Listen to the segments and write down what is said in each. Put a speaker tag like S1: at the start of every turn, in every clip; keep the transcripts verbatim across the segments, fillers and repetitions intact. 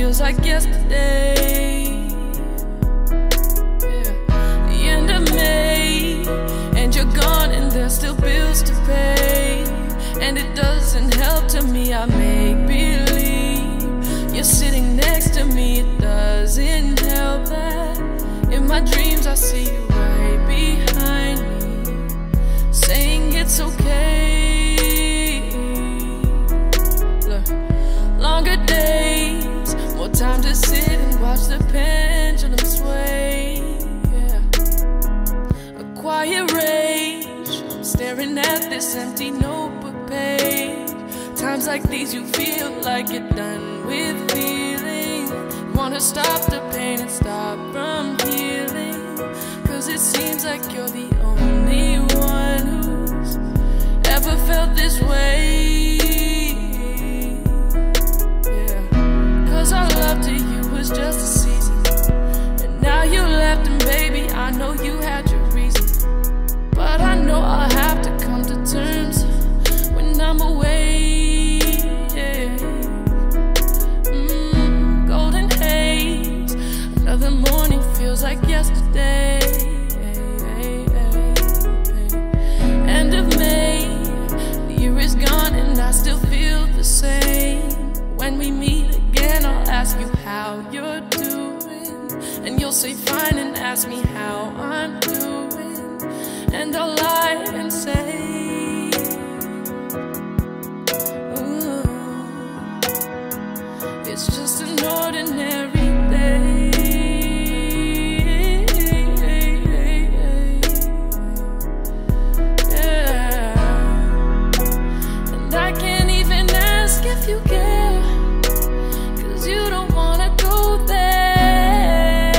S1: feels like yesterday. Yeah. The end of May, and you're gone, and there's still bills to pay. And it doesn't help to me, I make believe you're sitting next to me. It doesn't help that in my dreams I see you right behind me, saying it's okay. Look, longer days, more time to sit and watch the pendulum sway. Yeah. A quiet rage, I'm staring at this empty notebook page. Times like these you feel like you're done with feeling. You wanna stop the pain and stop from healing, cause it seems like you're the only one who's ever felt this way. Yeah. Cause our love to you was just a season, and now you left, and baby, I know you had your reasons, but I know I'll have to come to terms when I'm away. Yeah. Mm, golden haze, another morning feels like yesterday. End of May, the year is gone and I still feel the same. When we meet again, I'll ask you how you're doing, and you'll say fine and ask me how I'm doing, and I'll lie and say, it's just an ordinary day. Yeah. And I can't even ask if you care, cause you don't wanna go there.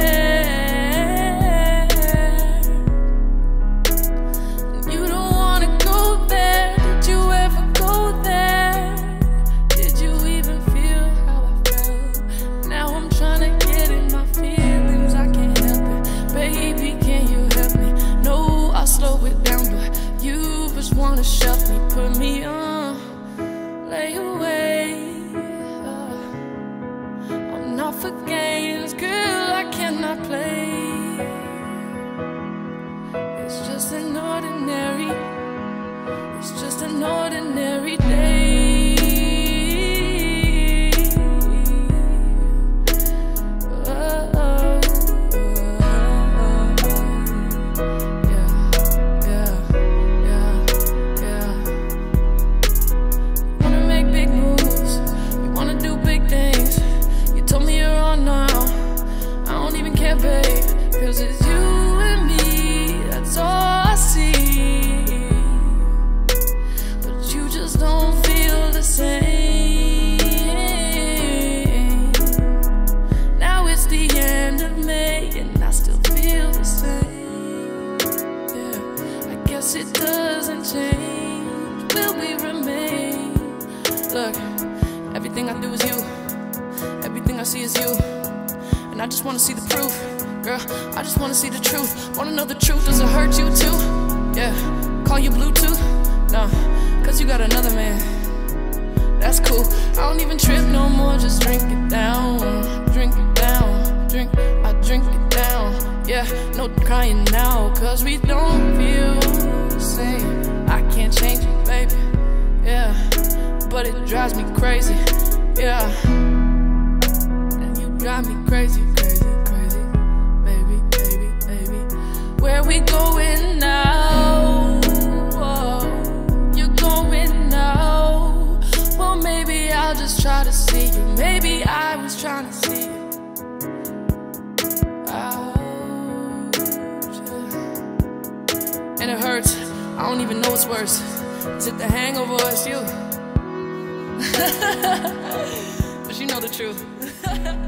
S1: You don't wanna go there. Did you ever go there? Did you even feel how I felt? Now I'm trying to get in my feelings, I can't help it. Baby, can you help me? No, I'll slow it down, but you just wanna shove me, put me on, lay away. uh, I'm not for games, girl, I cannot play. It's just an ordinary, it's just an ordinary day. Cause it's you and me, that's all I see. But you just don't feel the same. Now it's the end of May and I still feel the same. Yeah, I guess it doesn't change, will we remain? Look, everything I do is you, everything I see is you, and I just wanna see the proof. Girl, I just wanna see the truth. Wanna know the truth, does it hurt you too? Yeah, call you Bluetooth? Nah, cause you got another man. That's cool, I don't even trip no more, just drink it down. Drink it down, drink, I drink it down. Yeah, no crying now, cause we don't feel the same. I can't change it, baby, yeah, but it drives me crazy, yeah. And you drive me crazy, crazy. Where we going now? Whoa, you're going now. Well, maybe I'll just try to see you. Maybe I was trying to see you. Ouch, yeah. And it hurts, I don't even know what's worse. Is it the hangover or it's you? But you know the truth.